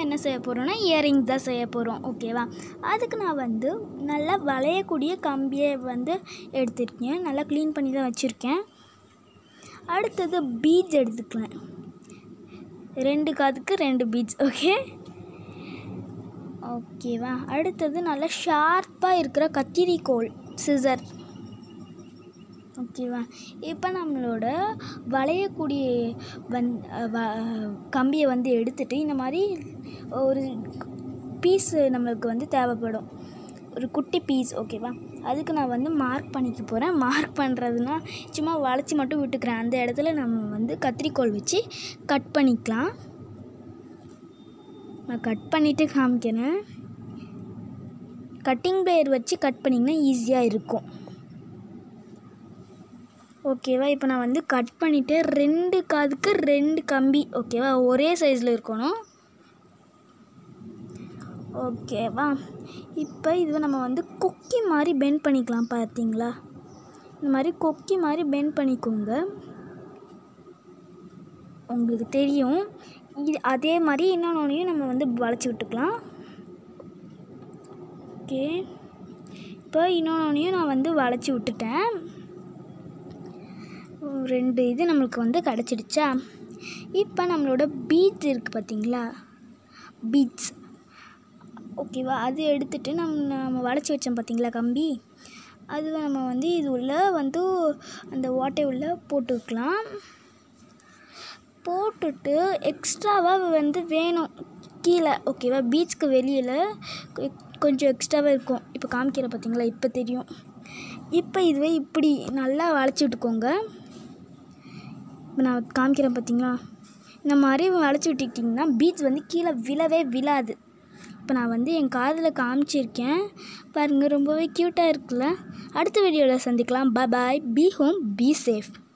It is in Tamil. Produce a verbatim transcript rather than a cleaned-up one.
என்ன செய்ய போகிறோன்னா இயரிங்ஸ் தான் செய்ய போகிறோம். ஓகேவா? அதுக்கு நான் வந்து நல்லா வளையக்கூடிய கம்பியை வந்து எடுத்துருக்கேன். நல்லா க்ளீன் பண்ணி தான் வச்சுருக்கேன். அடுத்தது பீட்ஸ் எடுத்துக்கலாம். ரெண்டு காதுக்கு ரெண்டு பீட்ஸ். ஓகே ஓகேவா? அடுத்தது நல்லா ஷார்ப்பாக இருக்கிற கத்திரிக்கோல், சிசர். ஓகேவா? இப்போ நம்மளோட வளையக்கூடிய வந் வ கம்பியை வந்து எடுத்துகிட்டு இந்த மாதிரி ஒரு பீஸு நம்மளுக்கு வந்து தேவைப்படும், ஒரு குட்டி பீஸ். ஓகேவா? அதுக்கு நான் வந்து மார்க் பண்ணிக்க போகிறேன். மார்க் பண்ணுறதுனா சும்மா வளைச்சி மட்டும் விட்டுக்கிறேன். அந்த இடத்துல நம்ம வந்து கத்திரிக்கோல் வச்சு கட் பண்ணிக்கலாம். நான் கட் பண்ணிவிட்டு காமிக்கிறேன். கட்டிங் பிளேயர் வச்சு கட் பண்ணிங்கன்னா ஈஸியாக இருக்கும். ஓகேவா? இப்போ நான் வந்து கட் பண்ணிவிட்டு ரெண்டு காதுக்கு ரெண்டு கம்பி. ஓகேவா? ஒரே சைஸில் இருக்கணும். ஓகேவா? இப்போ இதுவை நம்ம வந்து கொக்கி மாதிரி பெண்ட் பண்ணிக்கலாம். பார்த்தீங்களா? இந்த மாதிரி கொக்கி மாதிரி பெண்ட் பண்ணிக்கோங்க. உங்களுக்கு தெரியும். இது அதே மாதிரி இன்னொன்றையும் நம்ம வந்து வளைச்சி விட்டுக்கலாம். ஓகே, இப்போ இன்னொன்றையும் நான் வந்து வளைச்சி விட்டுட்டேன். ரெண்டு இது நம்மளுக்கு வந்து கிடச்சிடுச்சா? இப்போ நம்மளோட பீட்ஸ் இருக்குது பார்த்தீங்களா? பீட்ஸ். ஓகேவா? அது எடுத்துகிட்டு நம்ம நம்ம வளைச்சி வச்சோம் பார்த்தீங்களா கம்பி, அது நம்ம வந்து இது உள்ள வந்து அந்த ஓட்டை உள்ள போட்டு வைக்கலாம். போட்டுட்டு எக்ஸ்ட்ராவாக வந்து வேணும் கீழே. ஓகேவா? பீட்ஸ்க்கு வெளியில் கொஞ்சம் எக்ஸ்ட்ராவாக இருக்கும். இப்போ காமிக்கிற பார்த்தீங்களா? இப்போ தெரியும். இப்போ இதுவே இப்படி நல்லா வளைச்சி விட்டுக்கோங்க. இப்போ நான் காமிக்கிறேன் பார்த்தீங்களா? இந்த மாதிரி வளைச்சி விட்டுக்கிட்டிங்கன்னா பீட்ஸ் வந்து கீழே விழவே விழாது. இப்போ நான் வந்து என் காதில் காமிச்சிருக்கேன் பாருங்கள், ரொம்பவே க்யூட்டாக இருக்குல்ல. அடுத்த வீடியோவில் சந்திக்கலாம். Bye bye. Be home, be safe.